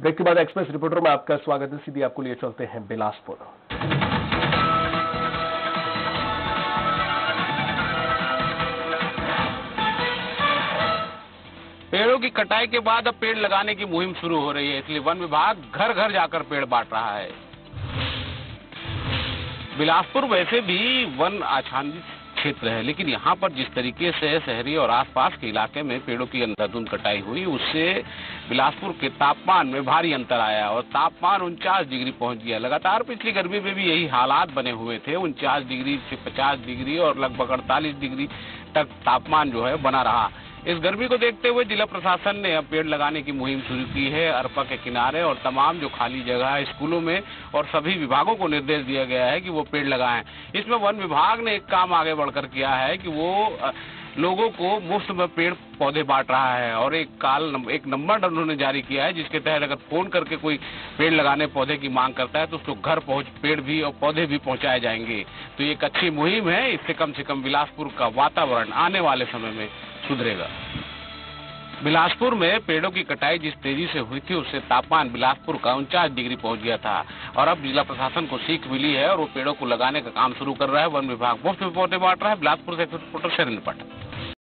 Break के बाद express reporter में आपका स्वागत है। सीधी आपको लिए चलते हैं बिलासपुर। पेड़ों की कटाई के बाद अब पेड़ लगाने की मुहिम शुरू हो रही है, इसलिए वन विभाग घर घर जाकर पेड़ बांट रहा है। बिलासपुर वैसे भी वन आच्छादित क्षेत्र है, लेकिन यहाँ पर जिस तरीके से शहरी और आसपास के इलाके में पेड़ों की अंधाधुंध कटाई हुई, उससे बिलासपुर के तापमान में भारी अंतर आया और तापमान 49 डिग्री पहुंच गया। लगातार पिछली गर्मी में भी यही हालात बने हुए थे। 49 डिग्री से 50 डिग्री और लगभग 48 डिग्री तक तापमान जो है बना रहा। इस गर्मी को देखते हुए जिला प्रशासन ने अब पेड़ लगाने की मुहिम शुरू की है। अरपा के किनारे और तमाम जो खाली जगह है स्कूलों में और सभी विभागों को निर्देश दिया गया है कि वो पेड़ लगाएं। इसमें वन विभाग ने एक काम आगे बढ़कर किया है कि वो लोगों को मुफ्त में पेड़ पौधे बांट रहा है और एक नंबर उन्होंने जारी किया है, जिसके तहत अगर फोन करके कोई पेड़ लगाने पौधे की मांग करता है तो उसको घर पहुंच पेड़ भी और पौधे भी पहुंचाए जाएंगे। तो ये एक अच्छी मुहिम है। इससे कम से कम बिलासपुर का वातावरण आने वाले समय में सुधरेगा। बिलासपुर में पेड़ों की कटाई जिस तेजी से हुई थी, उससे तापमान बिलासपुर का 49 डिग्री पहुंच गया था और अब जिला प्रशासन को सीख मिली है और वो पेड़ों को लगाने का काम शुरू कर रहा है। वन विभाग मुफ्त में पौधे बांट रहा है। बिलासपुर से रिपोर्टर शैलेंद्र पाठक।